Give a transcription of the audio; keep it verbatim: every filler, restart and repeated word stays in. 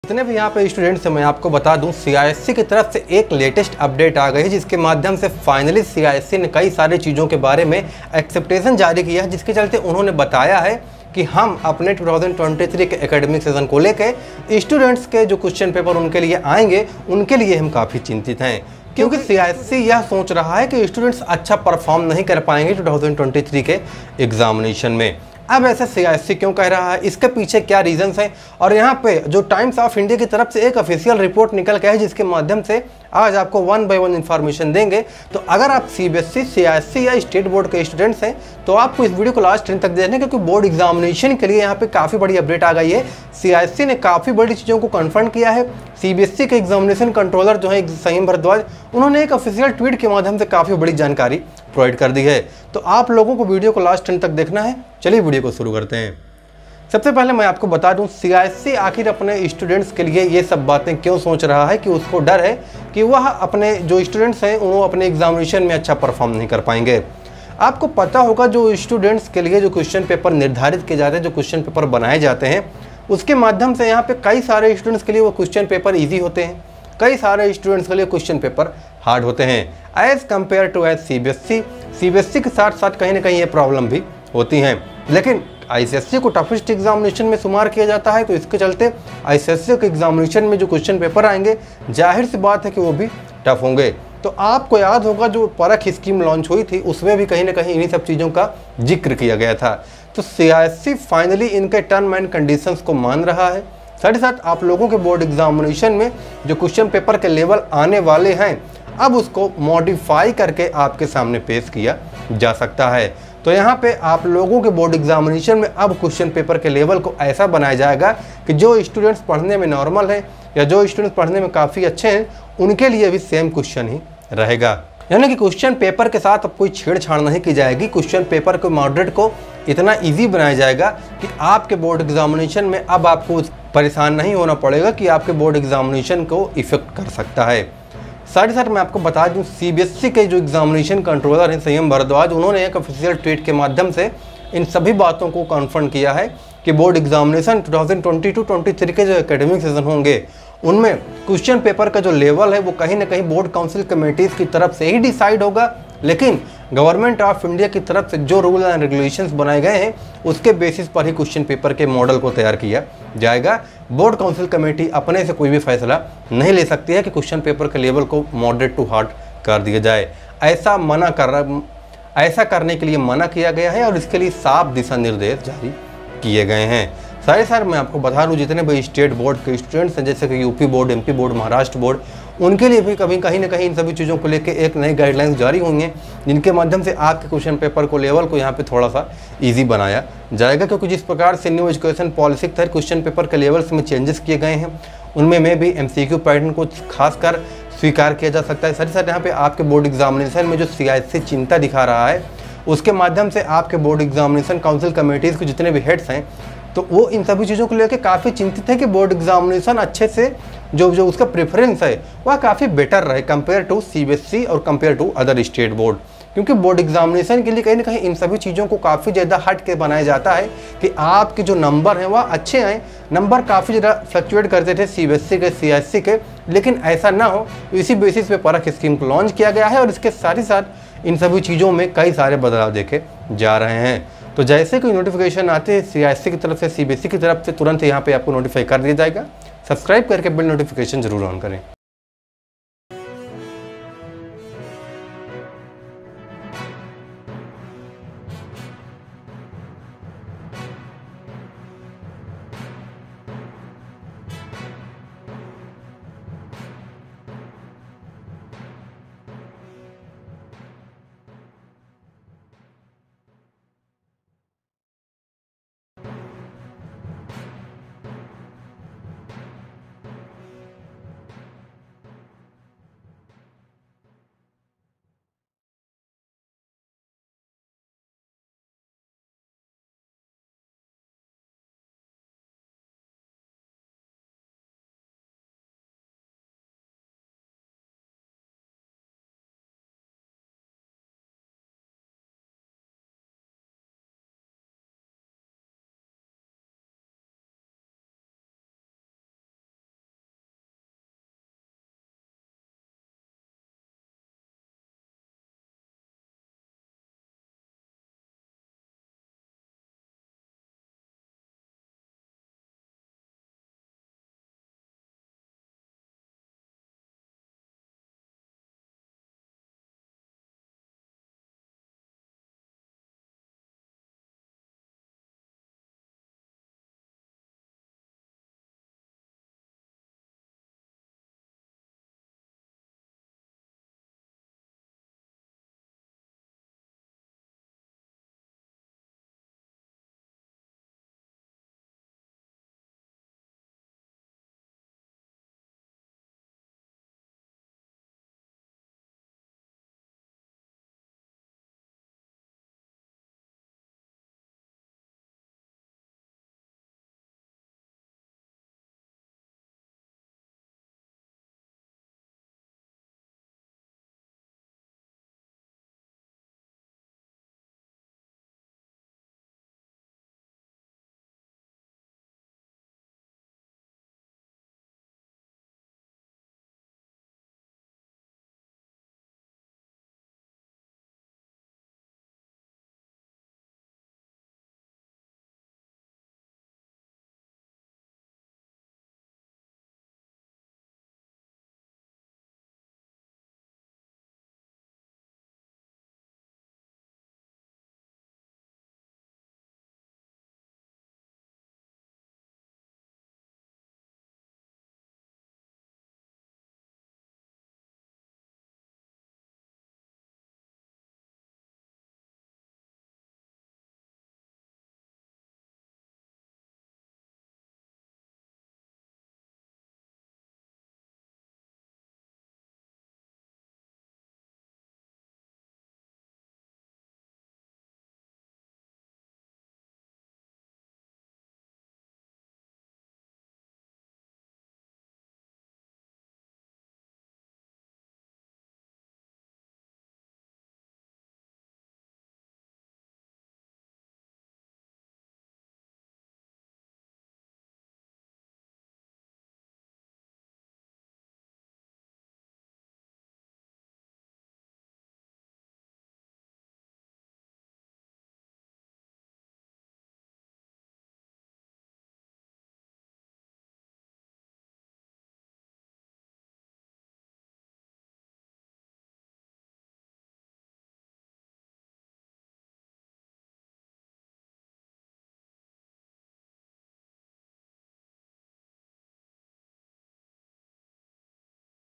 जितने भी यहाँ पे स्टूडेंट्स हैं मैं आपको बता दूं सीआईएससी की तरफ से एक लेटेस्ट अपडेट आ गई है, जिसके माध्यम से फाइनली सीआईएससी ने कई सारी चीज़ों के बारे में एक्सेप्टेशन जारी किया है, जिसके चलते उन्होंने बताया है कि हम अपने दो हज़ार तेईस के एकेडमिक सेशन को लेकर स्टूडेंट्स के जो क्वेश्चन पेपर उनके लिए आएंगे उनके लिए हम काफ़ी चिंतित हैं, क्योंकि सीआईएससी यह सोच रहा है कि स्टूडेंट्स अच्छा परफॉर्म नहीं कर पाएंगे दो हज़ार तेईस के एग्जामिनेशन में। अब ऐसा सीआईएससी क्यों कह रहा है, इसके पीछे क्या रीजंस हैं, और यहाँ पे जो टाइम्स ऑफ इंडिया की तरफ से एक ऑफिशियल रिपोर्ट निकल के है, जिसके माध्यम से आज आपको वन बाय वन इन्फॉर्मेशन देंगे। तो अगर आप सीबीएसई, सीआईएससी या स्टेट बोर्ड के स्टूडेंट्स हैं तो आपको इस वीडियो को लास्ट एंड तक देखना, क्योंकि बोर्ड एग्जामिनेशन के लिए यहाँ पे काफ़ी बड़ी अपडेट आ गई है। सीआईएससी ने काफ़ी बड़ी चीज़ों को कन्फर्म किया है। सीबीएसई के एग्जामिनेशन कंट्रोलर जो है संयम भारद्वाज, उन्होंने एक ऑफिशियल ट्वीट के माध्यम से काफ़ी बड़ी जानकारी प्रोवाइड कर दी है। तो आप लोगों को वीडियो को लास्ट एंड तक देखना है। चलिए वीडियो को शुरू करते हैं। सबसे पहले मैं आपको बता दूं सीआईएससी आखिर अपने स्टूडेंट्स के लिए ये सब बातें क्यों सोच रहा है, कि उसको डर है कि वह अपने जो स्टूडेंट्स हैं वो अपने एग्जामिनेशन में अच्छा परफॉर्म नहीं कर पाएंगे। आपको पता होगा जो स्टूडेंट्स के लिए जो क्वेश्चन पेपर निर्धारित किए जाते हैं, जो क्वेश्चन पेपर बनाए जाते हैं, उसके माध्यम से यहाँ पे कई सारे स्टूडेंट्स के लिए वो क्वेश्चन पेपर ईजी होते हैं, कई सारे स्टूडेंट्स के लिए क्वेश्चन पेपर हार्ड होते हैं as compare to as CBSE. CBSE के साथ साथ कहीं ना कहीं ये प्रॉब्लम भी होती हैं, लेकिन आईसीएसई को टफेस्ट एग्जामिनेशन में शुमार किया जाता है, तो इसके चलते आईसीएसई के एग्जामिनेशन में जो क्वेश्चन पेपर आएंगे जाहिर सी बात है कि वो भी टफ होंगे। तो आपको याद होगा जो परख स्कीम लॉन्च हुई थी उसमें भी कहीं ना कहीं इन्हीं सब चीज़ों का जिक्र किया गया था। तो सीआईएससी फाइनली इनके टर्म एंड कंडीशंस को मान रहा है। साथ ही साथ आप लोगों के बोर्ड एग्जामिनेशन में जो क्वेश्चन पेपर के लेवल आने वाले हैं अब उसको मॉडिफाई करके आपके सामने पेश किया जा सकता है। तो यहाँ पे आप लोगों के बोर्ड एग्जामिनेशन में अब क्वेश्चन पेपर के लेवल को ऐसा बनाया जाएगा कि जो स्टूडेंट्स पढ़ने में नॉर्मल है या जो स्टूडेंट्स पढ़ने में काफ़ी अच्छे हैं उनके लिए भी सेम क्वेश्चन ही रहेगा। यानी कि क्वेश्चन पेपर के साथ अब कोई छेड़छाड़ नहीं की जाएगी। क्वेश्चन पेपर को मॉडरेट को इतना ईजी बनाया जाएगा कि आपके बोर्ड एग्जामिनेशन में अब आपको परेशान नहीं होना पड़ेगा कि आपके बोर्ड एग्जामिनेशन को इफेक्ट कर सकता है। साथ ही साथ मैं आपको बता दूं सीबीएसई के जो एग्जामिनेशन कंट्रोलर हैं संयम भारद्वाज, उन्होंने एक ऑफिशियल ट्वीट के माध्यम से इन सभी बातों को कन्फर्म किया है कि बोर्ड एग्जामिनेशन दो हज़ार बाईस तेईस के जो एकेडमिक सेशन होंगे उनमें क्वेश्चन पेपर का जो लेवल है वो कहीं ना कहीं बोर्ड काउंसिल कमेटीज़ की तरफ से ही डिसाइड होगा, लेकिन गवर्नमेंट ऑफ इंडिया की तरफ से जो रूल एंड रेगुलेशंस बनाए गए हैं उसके बेसिस पर ही क्वेश्चन पेपर के मॉडल को तैयार किया जाएगा। बोर्ड काउंसिल कमेटी अपने से कोई भी फैसला नहीं ले सकती है कि क्वेश्चन पेपर के लेवल को मॉडरेट टू हार्ड कर दिया जाए। ऐसा मना कर ऐसा करने के लिए मना किया गया है और इसके लिए साफ दिशा निर्देश जारी किए गए हैं। सारे सार मैं आपको बता दूं जितने भी स्टेट बोर्ड के स्टूडेंट्स हैं, जैसे कि UP board, MP board, Maharashtra board, उनके लिए भी कभी कहीं ना कहीं इन सभी चीज़ों को लेकर एक नई गाइडलाइंस जारी होंगे, जिनके माध्यम से आपके क्वेश्चन पेपर को लेवल को यहाँ पे थोड़ा सा इजी बनाया जाएगा। क्योंकि जिस प्रकार से न्यू एजुकेशन पॉलिसी के तहत क्वेश्चन पेपर के लेवल्स में चेंजेस किए गए हैं उनमें में भी एमसीक्यू पैटर्न को खासकर स्वीकार किया जा सकता है। साथ ही साथ यहाँ पे आपके बोर्ड एग्जामिनेशन में जो सीआईएससी चिंता दिखा रहा है उसके माध्यम से आपके बोर्ड एग्जामिनेशन काउंसिल कमेटीज़ के जितने भी हेड्स हैं तो वो इन सभी चीज़ों को लेकर काफ़ी चिंतित है कि बोर्ड एग्जामिनेशन अच्छे से जो जो उसका प्रेफरेंस है वह काफ़ी बेटर रहे कंपेयर टू सीबीएसई और compare to other state board. क्योंकि बोर्ड एग्जामिनेशन के लिए कहीं ना कहीं इन सभी चीज़ों को काफ़ी ज़्यादा हट के बनाया जाता है कि आपके जो नंबर हैं वह अच्छे आएँ। नंबर काफ़ी ज़्यादा फ्लक्चुएट करते थे सीबीएसई के, सीआईएससी के, लेकिन ऐसा ना हो इसी बेसिस पे परख स्कीम को लॉन्च किया गया है और इसके साथ ही साथ इन सभी चीज़ों में कई सारे बदलाव देखे जा रहे हैं। तो जैसे कोई नोटिफिकेशन आते हैं सीआईएससी की तरफ से, सीबीएसई की तरफ से, तुरंत यहाँ पे आपको नोटिफाई कर दिया जाएगा। सब्सक्राइब करके बिल नोटिफिकेशन जरूर ऑन करें।